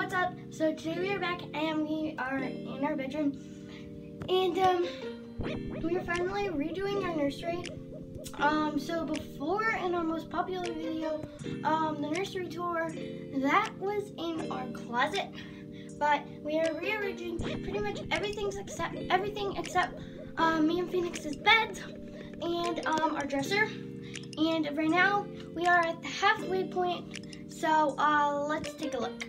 what's up? So today we are back and we are in our bedroom, and we are finally redoing our nursery. So before in our most popular video, the nursery tour, that was in our closet, but we are rearranging pretty much everything except me and Phoenix's beds and our dresser. And right now we are at the halfway point. So let's take a look.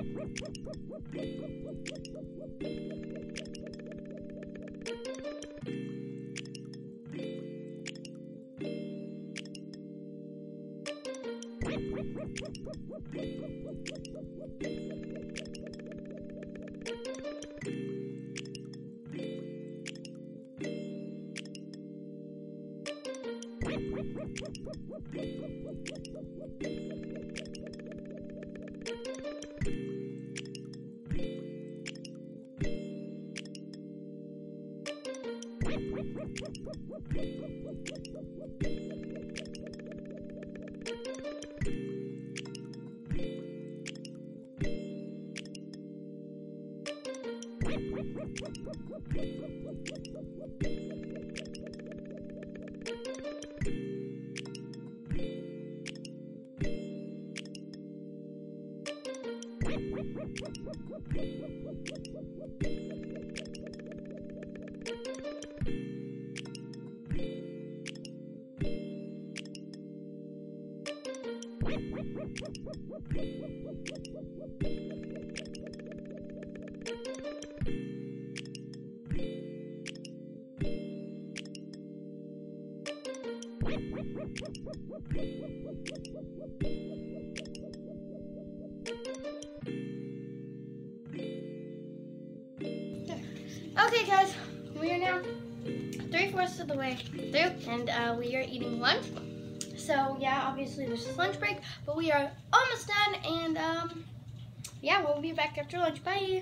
Okay guys, we are now 3/4 of the way through, and we are eating lunch. So yeah, obviously this is lunch break, but we are almost done, and yeah, we'll be back after lunch. Bye.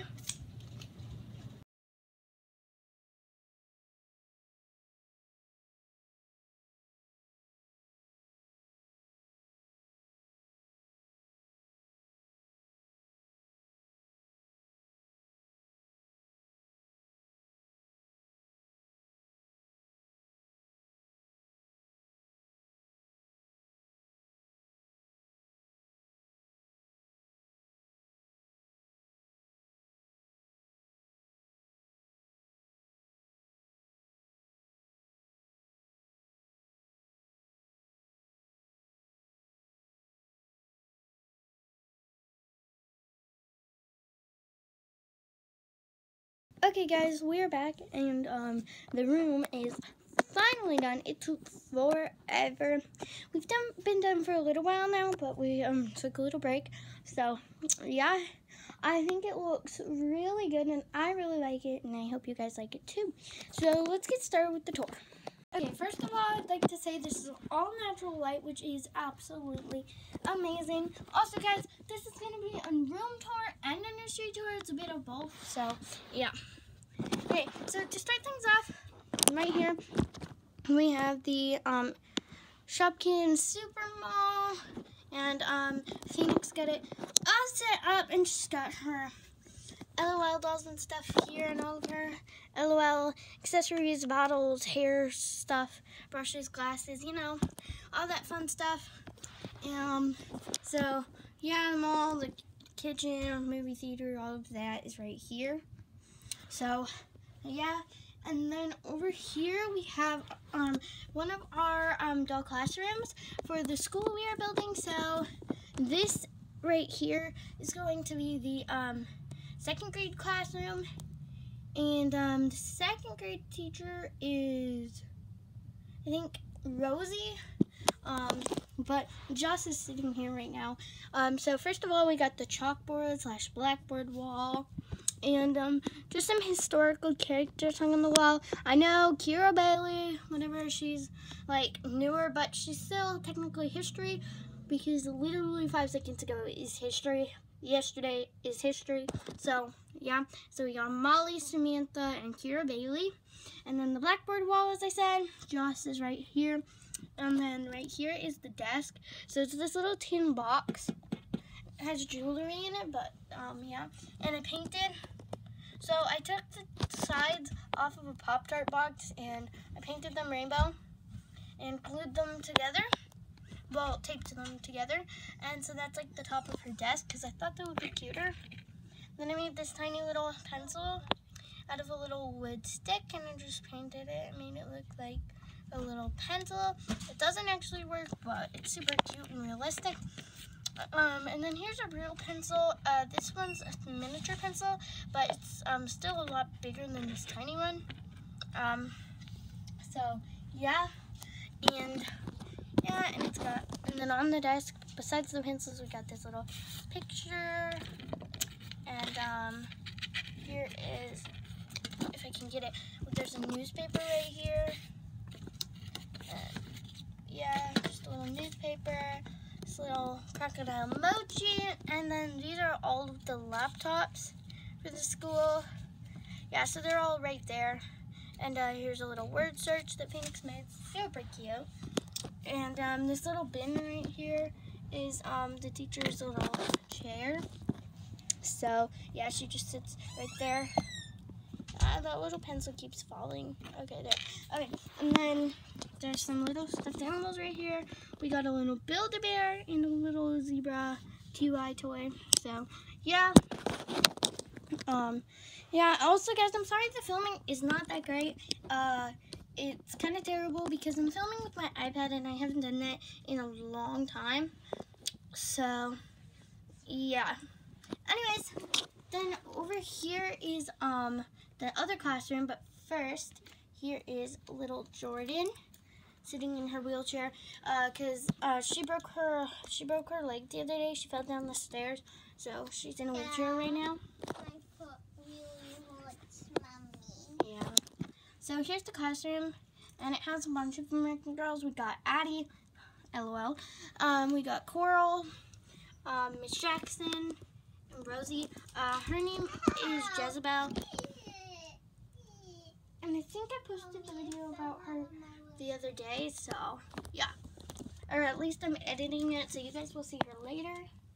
Okay guys, we are back, and the room is finally done. It took forever. We've been done for a little while now, but we took a little break. So yeah, I think it looks really good, and I really like it, and I hope you guys like it too. So let's get started with the tour. Okay, first of all, I'd like to say this is all natural light, which is absolutely amazing. Also, guys, this is going to be a room tour and a nursery tour. It's a bit of both, so yeah. Okay, so to start things off, right here, we have the Shopkins Super Mall, and Phoenix got it all set up, and she's got her LOL dolls and stuff here, and all of her LOL accessories, bottles, hair stuff, brushes, glasses, you know, all that fun stuff. So yeah, the mall, the kitchen, movie theater, all of that is right here. So yeah, and then over here we have one of our doll classrooms for the school we are building. So this right here is going to be the second grade classroom, and the second grade teacher is, I think, Rosie, but Joss is sitting here right now. So first of all, we got the chalkboard / blackboard wall, and just some historical characters hung on the wall. I know Kira Bailey, whatever, she's like newer, but she's still technically history, because literally 5 seconds ago is history. Yesterday is history. So yeah, so we got Molly, Samantha, and Kira Bailey. And then the blackboard wall, as I said, Joss is right here. And then right here is the desk. So it's this little tin box. has jewelry in it, but yeah. And I painted. So I took the sides off of a Pop-Tart box and I painted them rainbow and glued them together. Well, taped them together. And so that's like the top of her desk because I thought that would be cuter. Then I made this tiny little pencil out of a little wood stick and I just painted it and made it look like a little pencil. It doesn't actually work, but it's super cute and realistic. And then here's a real pencil. This one's a miniature pencil, but it's still a lot bigger than this tiny one. So yeah, and it's got, and then on the desk, besides the pencils, we got this little picture, and here is, if I can get it, there's a newspaper right here. Yeah, just a little newspaper, this little crocodile emoji, and then these are all of the laptops for the school. Yeah, so they're all right there. And here's a little word search that Phoenix made, super cute. And this little bin right here is the teacher's little chair. So yeah, she just sits right there. That little pencil keeps falling. Okay, there. Okay, and then there's some little stuffed animals right here. We got a little Build-A-Bear and a little zebra TY toy. So yeah. Yeah, also guys, I'm sorry the filming is not that great. It's kind of terrible because I'm filming with my iPad and I haven't done that in a long time. So yeah. Anyways, then over here is the other classroom, but first here is little Jordan sitting in her wheelchair because she broke her leg the other day. She fell down the stairs, so she's in a wheelchair right now. My foot really hurts, Mommy. Yeah. So here's the classroom, and it has a bunch of American Girls. We got Addie, LOL. We got Coral, Miss Jackson, and Rosie. Her name is Jezebel. And I think I posted the video about her the other day, so yeah. Or at least I'm editing it, so you guys will see her later.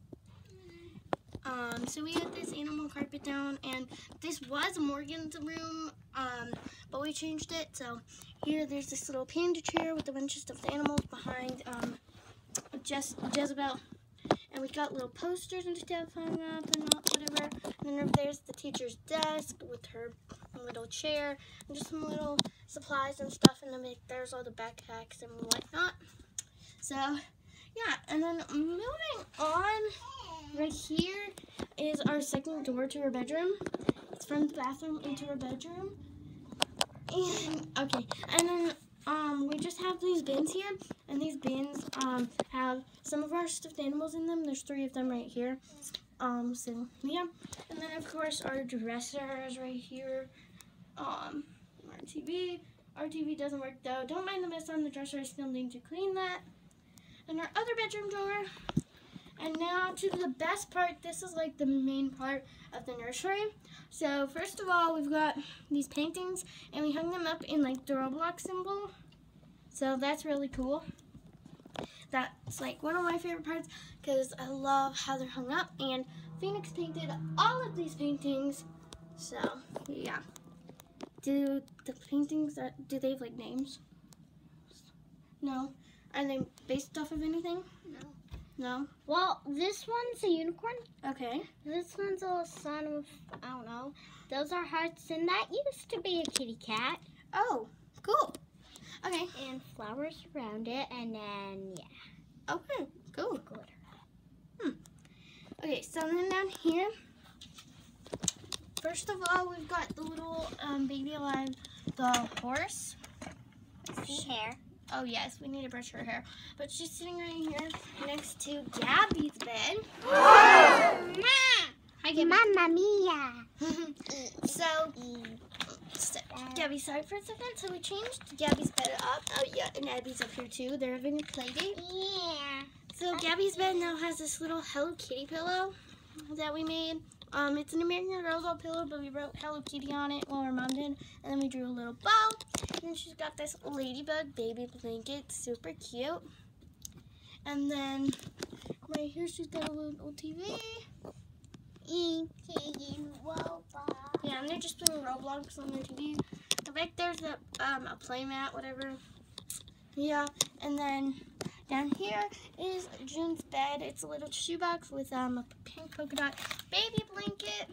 So we had this animal carpet down, and this was Morgan's room, but we changed it. So here, there's this little panda chair with a bunch of stuffed animals behind Jezebel. And we got little posters and stuff hung up and whatever. And then over there's the teacher's desk with her little chair and just some little supplies and stuff. And then there's all the backpacks and whatnot. So yeah, and then moving on, right here is our second door to her bedroom. It's from the bathroom into her bedroom. And okay, and then we just have these bins here, and these bins have some of our stuffed animals in them. There's 3 of them right here. So yeah, and then of course our dressers right here. Our TV doesn't work though. Don't mind the mess on the dresser. I still need to clean that. And our other bedroom door. And now to the best part. This is like the main part of the nursery. So first of all, we've got these paintings, and we hung them up in like the Roblox symbol. So that's really cool. That's like one of my favorite parts because I love how they're hung up. And Phoenix painted all of these paintings. So yeah. Do the paintings, do they have like names? No. Are they based off of anything? No. No? Well, this one's a unicorn. Okay. This one's a son of, I don't know. Those are hearts, and that used to be a kitty cat. Oh, cool. Okay. And flowers around it, and then, yeah. Okay, cool. Glitter. Okay, so then down here, first of all, we've got the little baby alive, the horse. See hair. Oh yes, we need to brush her hair. But she's sitting right here next to Gabby's bed. Hi, Gabby. Mamma mia. So, Gabby, sorry for a second. So we changed Gabby's bed up. Oh yeah, and Abby's up here too. They're having a play date. Yeah. So Gabby's bed now has this little Hello Kitty pillow that we made. It's an American Girl doll pillow, but we wrote Hello Kitty on it while our mom did. And then we drew a little bow. And then she's got this ladybug baby blanket, super cute. And then right here she's got a little TV. Eating robot. Yeah, and they're just playing Roblox on their TV. Back there's a play mat, whatever. Yeah, and then down here is June's bed. It's a little shoebox with a pink polka dot baby blanket.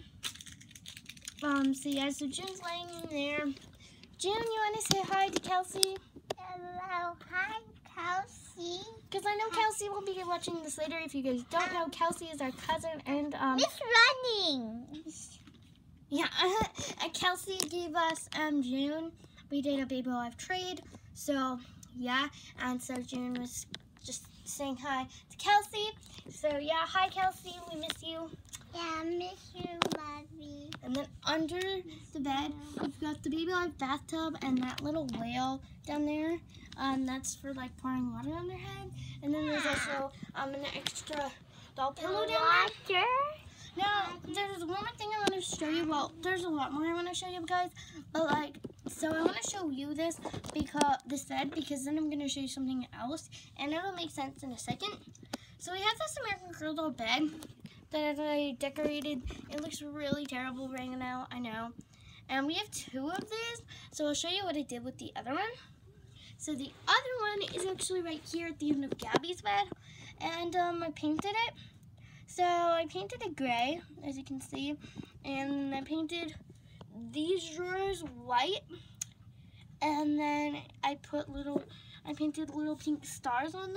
So yeah, so June's laying in there. June, you want to say hi to Kelsey? Hello, hi, Kelsey. Because I know Kelsey will be watching this later. If you guys don't know, Kelsey is our cousin, and Miss Running. yeah, Kelsey gave us June. We did a Baby Alive trade, so yeah, and so June was just saying hi to Kelsey. So yeah, hi Kelsey, we miss you. Yeah, I miss you, Lovey. And then under the bed, we've got the Baby Alive bathtub and that little whale down there. That's for like pouring water on their head. And then there's also an extra doll pillow down there. Now, there's one more thing I want to show you. Well, there's a lot more I want to show you guys. But like, so I want to show you this bed because then I'm going to show you something else. And it'll make sense in a second. So we have this American Girl doll bed that I decorated. It looks really terrible right now, I know. And we have two of these. So I'll show you what I did with the other one. So the other one is actually right here at the end of Gabby's bed. And I painted it. So I painted it gray, as you can see, and I painted these drawers white, and then I painted little pink stars on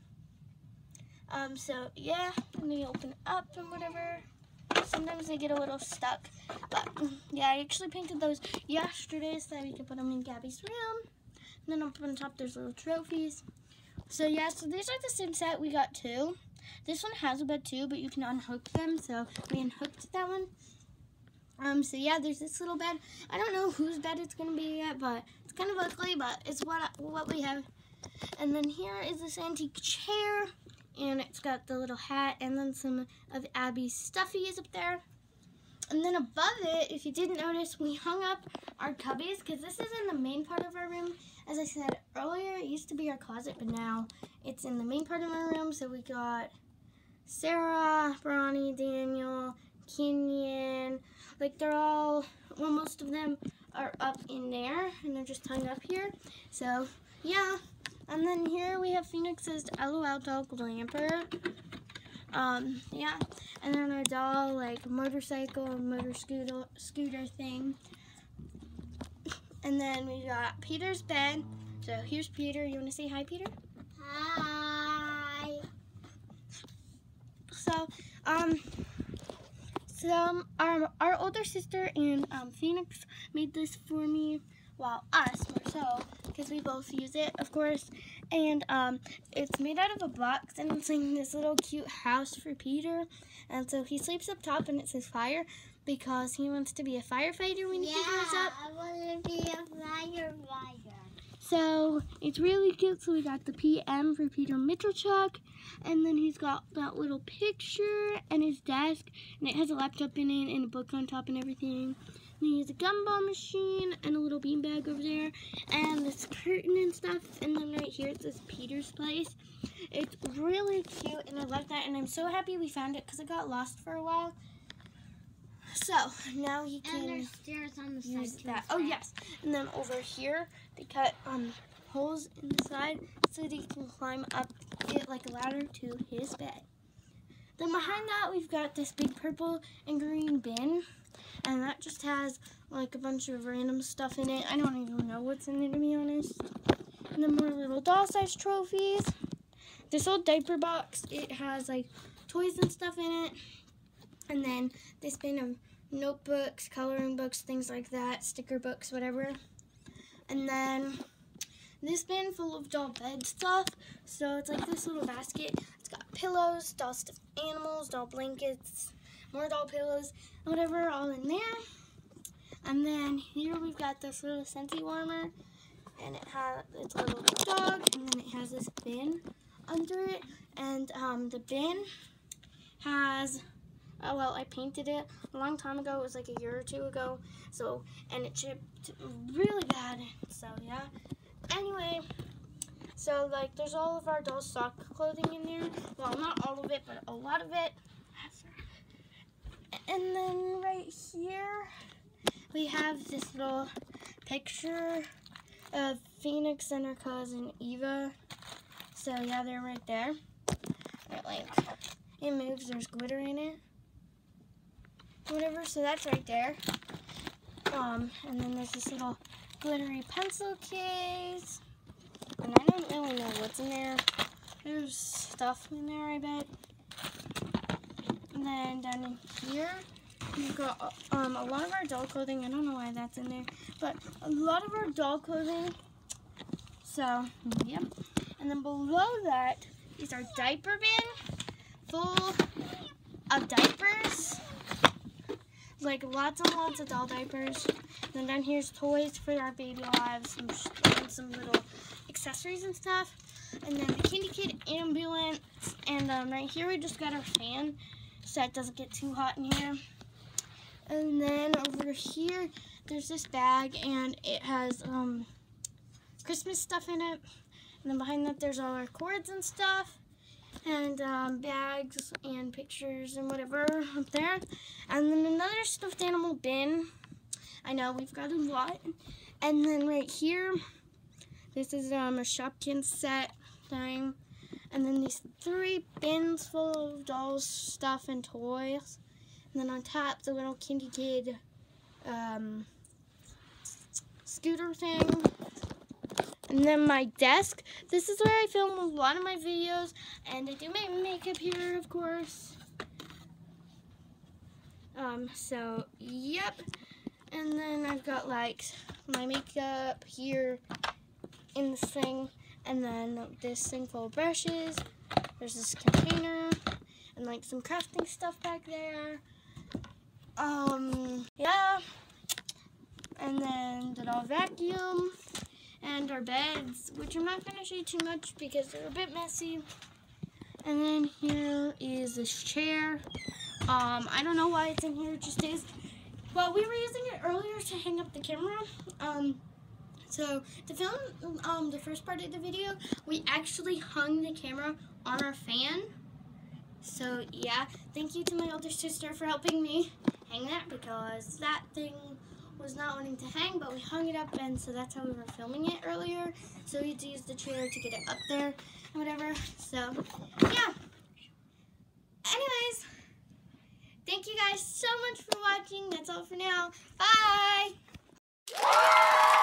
them. So yeah, and they open up and whatever. Sometimes they get a little stuck, but yeah, I actually painted those yesterday so that we could put them in Gabby's room. And then up on top there's little trophies. So yeah, so these are the same set. We got two. This one has a bed too, but you can unhook them, so we unhooked that one. So yeah, there's this little bed. I don't know whose bed it's gonna be yet, but it's kind of ugly, but it's what we have. And then here is this antique chair, and it's got the little hat, and then some of Abby's stuffies up there. And then above it, if you didn't notice, we hung up our cubbies, because this is in the main part of our room. As I said earlier, it used to be our closet, but now it's in the main part of our room. So we got Sarah, Bronny, Daniel, Kenyon, like they're all, well, most of them are up in there, and they're just hung up here. So, yeah. And then here we have Phoenix's LOL doll Glamper. Yeah. And then our doll, like, motorcycle and motor scooter thing. And then we got Peter's bed. So here's Peter. You want to say hi, Peter? Hi. So, our older sister and Phoenix made this for me. Well, us, more so, because we both use it, of course. And it's made out of a box, and it's like this little cute house for Peter. And so he sleeps up top, and it says fire, because he wants to be a firefighter when he grows up. I want to be a firefighter. So it's really cute. So we got the PM for Peter Mitchellchuk, and then he's got that little picture and his desk, and it has a laptop in it and a book on top and everything. And he has a gumball machine and a little beanbag over there, and this curtain and stuff. And then right here it says Peter's Place. It's really cute, and I love that. And I'm so happy we found it because it got lost for a while. So now he can And there's stairs on the use side. that. Oh yes, and then over here they cut holes in the side so that he can climb up it like a ladder to his bed. Then behind that we've got this big purple and green bin, and that just has like a bunch of random stuff in it. I don't even know what's in it, to be honest. And then more little doll-sized trophies. This old diaper box, it has like toys and stuff in it. And then this bin of notebooks, coloring books, things like that, sticker books, whatever. And then this bin full of doll bed stuff. So it's like this little basket. It's got pillows, doll stuffed animals, doll blankets, more doll pillows, whatever, all in there. And then here we've got this little Scentsy warmer, and it's a little dog, and then it has this bin under it. And the bin has, oh, well, I painted it a long time ago. It was like a year or two ago. And it chipped really bad. So, yeah. Anyway, So like there's all of our doll stock clothing in there. Well, not all of it, but a lot of it. And then right here we have this little picture of Phoenix and her cousin Eva. So yeah, they're right there. Like it moves, there's glitter in it. Whatever, so that's right there. And then there's this little glittery pencil case. And I don't really know what's in there. There's stuff in there, I bet. And then down in here, we've got a lot of our doll clothing. I don't know why that's in there, but a lot of our doll clothing. So, yep. And then below that is our diaper bin full of diapers. Like lots and lots of doll diapers. And then down here's toys for our baby lives and some little accessories and stuff. And then the Kindy Kid ambulance. And right here we just got our fan so it doesn't get too hot in here. And then over here there's this bag and it has Christmas stuff in it. And then behind that there's all our cords and stuff. And bags and pictures and whatever up there. And then another stuffed animal bin. I know, we've got a lot. And then right here, this is a Shopkins set thing. And then these 3 bins full of dolls, stuff, and toys. And then on top, the little Kindy Kid scooter thing. And then my desk. This is where I film a lot of my videos. And I do my makeup here, of course. So, yep. And then I've got, like, my makeup here in this thing. And then this thing full of brushes. There's this container. And, like, some crafting stuff back there. Yeah. And then the doll vacuum. And our beds, which I'm not going to show you too much because they're a bit messy. And then here is this chair. I don't know why it's in here, it just is. Well, we were using it earlier to hang up the camera. So to film the first part of the video, we actually hung the camera on our fan. So yeah, thank you to my older sister for helping me hang that because that thing was not wanting to hang, but we hung it up, and so that's how we were filming it earlier. So we had to use the chair to get it up there, whatever. So yeah. Anyways, thank you guys so much for watching. That's all for now. Bye.